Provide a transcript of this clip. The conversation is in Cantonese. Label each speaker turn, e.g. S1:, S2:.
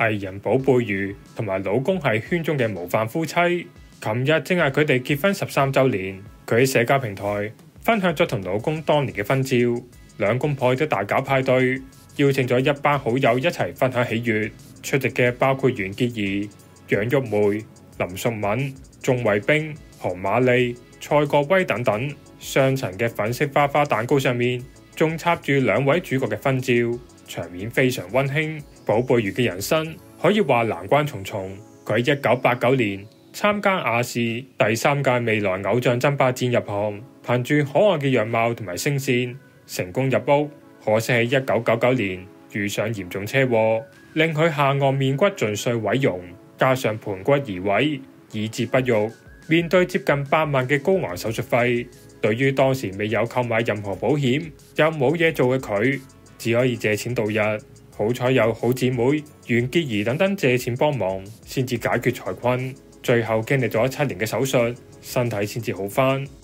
S1: 藝人寶貝如同埋老公係圈中嘅模範夫妻。琴日正係佢哋結婚13週年，佢喺社交平台分享咗同老公當年嘅婚照，兩公婆都大搞派對，邀請咗一班好友一齊分享喜悅。出席嘅包括袁潔儀、楊玉梅、林淑敏、鍾偉冰、韓瑪莉、蔡國威等等。雙層嘅粉色花花蛋糕上面仲插住兩位主角嘅婚照，場面非常溫馨。寶貝如嘅人生可以話難關重重，佢喺1989年參加亞視第3屆未來偶像爭霸戰入行，憑住可愛嘅樣貌同埋聲線成功入屋。可惜喺1999年遇上嚴重車禍，令佢下顎面骨盡碎毀容，加上盤骨移位，以致不育。面對接近8萬嘅高昂手術費，對於當時未有購買任何保險又冇嘢做嘅佢，只可以借錢度日。好彩有好姊妹袁潔儀等等借錢幫忙，先至解決財困。最後經歷咗7年嘅手術，身體先至好返。